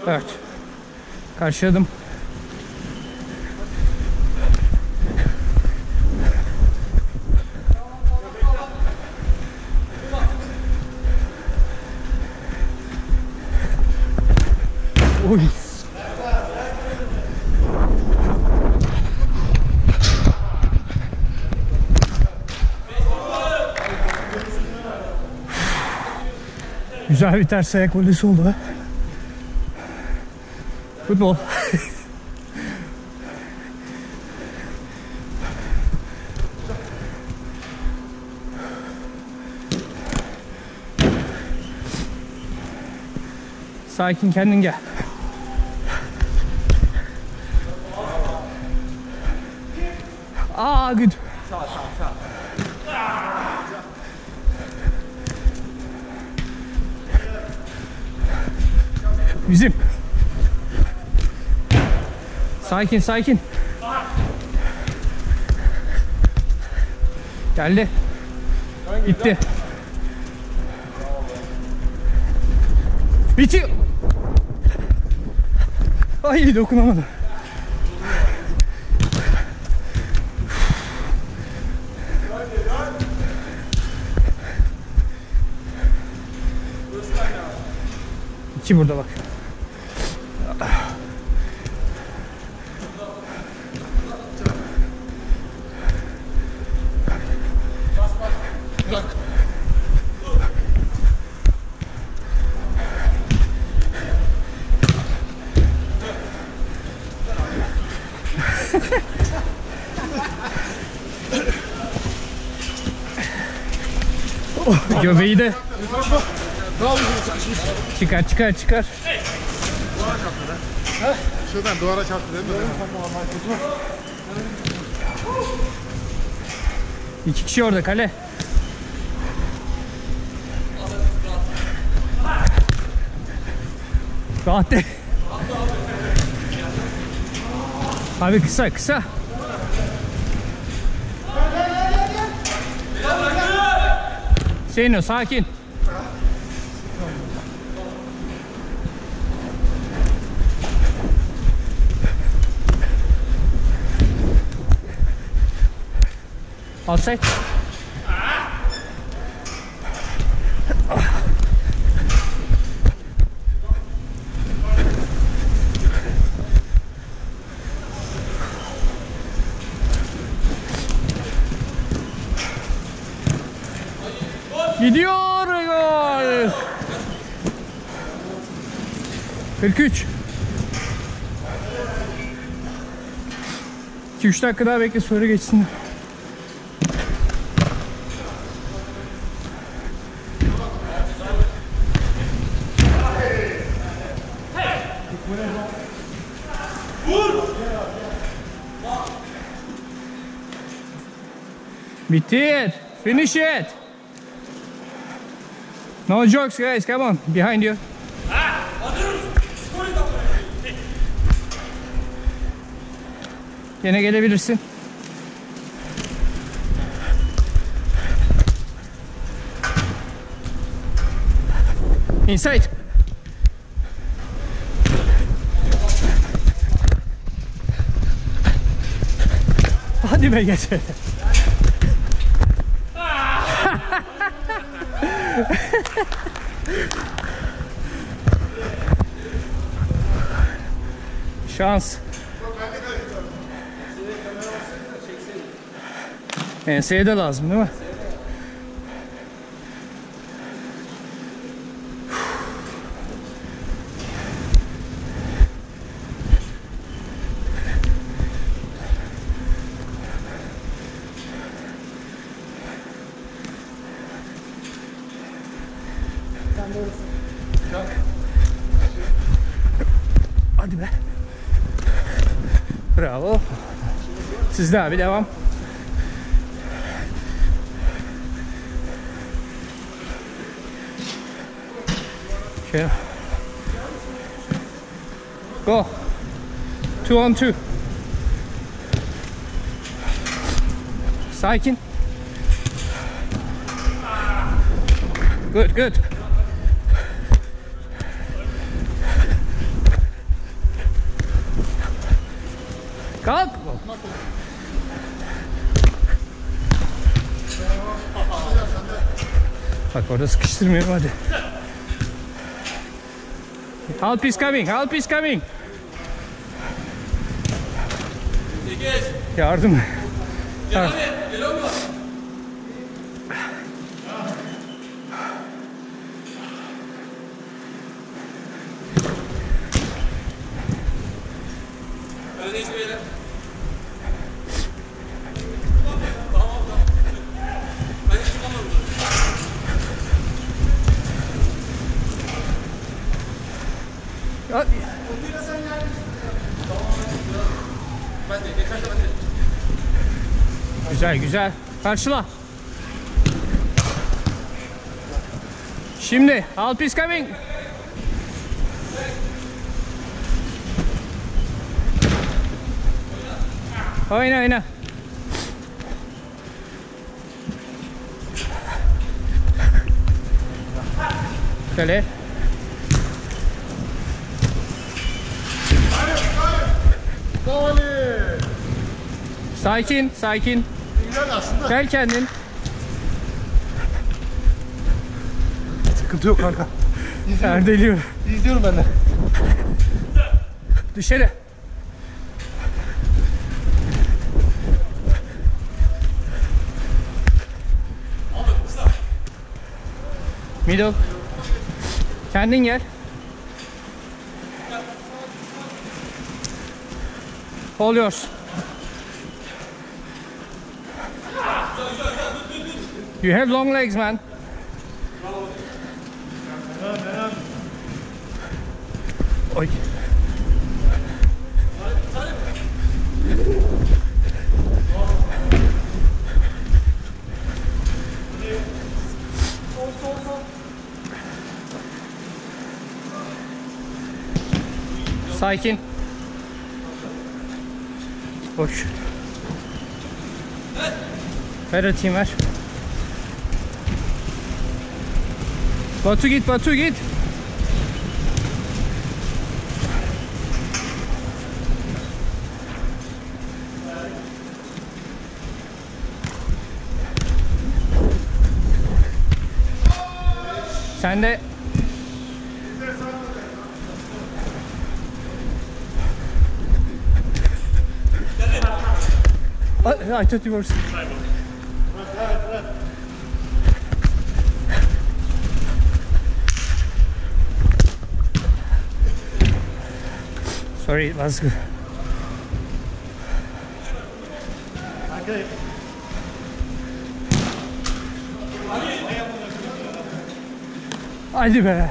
Evet. Karşıladım. Oy. Güzel bir ters ayak volesi oldu ha. Futbol. Sakin, kendin gel. Good. Bizim. Sakin, sakin. Geldi. Gitti. Bitiyor. Ay, dokunamadım. İki burada bak. Göbeği de çıkar çıkar çıkar. Şuradan duvara çarptı değil mi? İki kişi orada, kale. Rahat de. Abi kısa kısa. Zeyno sakin. Outside. Gidiyor, gol. 43. 2-3 dakika daha bekle, sonra geçsin. Bitir. Finish it. No jokes, guys. Come on. Behind you. Yine gelebilirsin. Inside. Hadi be, geç. Şans. Enseye de lazım değil mi? Hadi be. Bravo. Sizde abi, devam. Okay. Go. 2 on 2. Sakin. Good, good. Kalk. Bak orada sıkıştırmıyorum, hadi. Help is coming, help is coming. Yardım. Yardım. Güzel güzel. Karşıla. Şimdi help is coming. Oyna oyna. Şöyle. Sakin, sakin. Gel kendin. Sıkıntı yok kanka. Erdeliyor. İzliyorum ben de. Dışarı. Middle. Kendin gel. Hold yours. You have long legs, man. Oy. Sakin. Boş. Ver atayım, ver. Batu git, Batu git. Sen de. I thought you were. Sorry, it was good. Okay. Hadi be.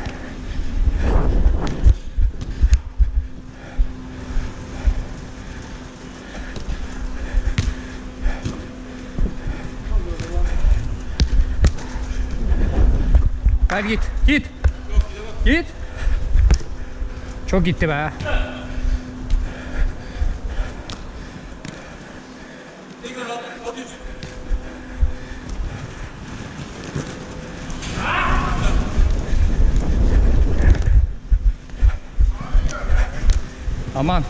Hadi git, git. Git. Çok gitti be. Aman.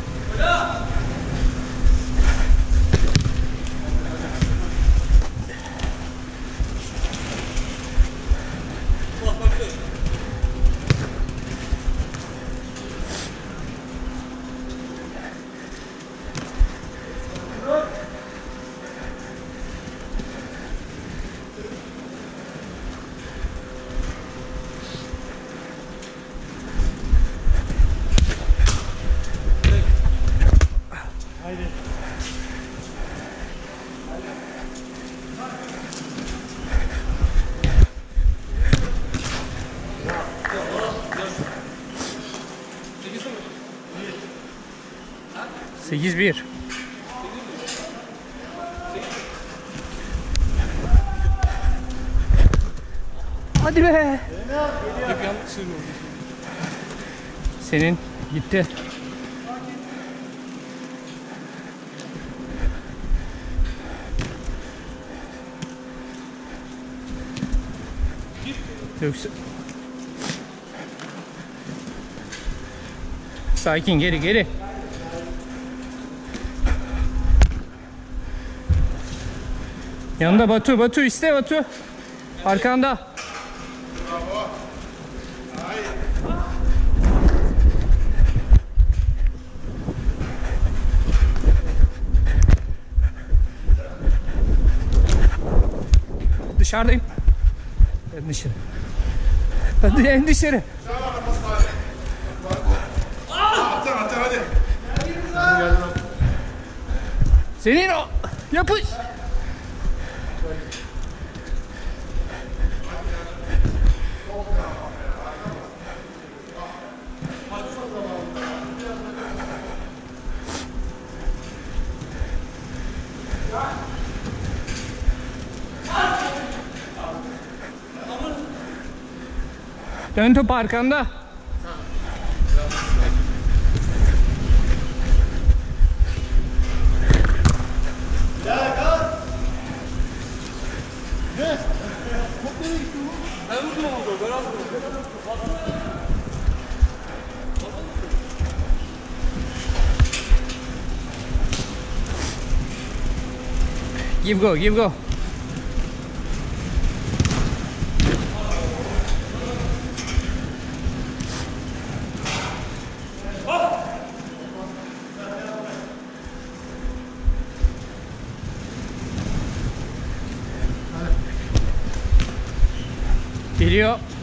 Haydi. 8-1. Hadi be. Senin gitti. Yoksa sakin, geri geri. Yanında Batu. Batu iste Batu. Arkanda. Dışarıdayım. En dışarı. Hadi en dışarı. Hadi. Senin o. Yapış. Dön top arkanda. Give go, give go. Geliyor.